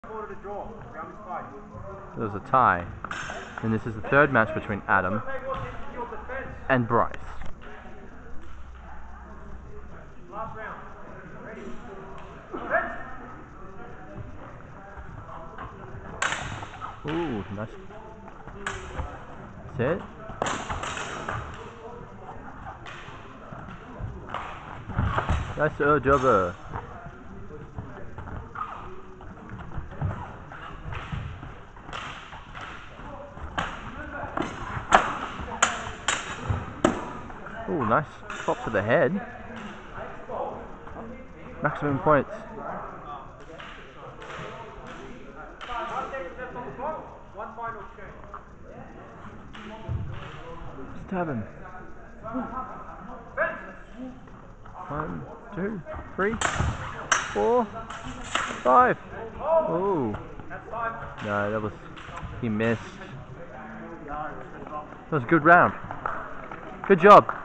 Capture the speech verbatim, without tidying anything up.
There was a tie, and this is the third match between Adam and Bryce. Ooh, nice. That's it. Nice uh, job. Uh. Ooh, nice pop to the head. Maximum points. Stab him. One, two, three, four, five. Oh. No, that was... he missed. That was a good round. Good job.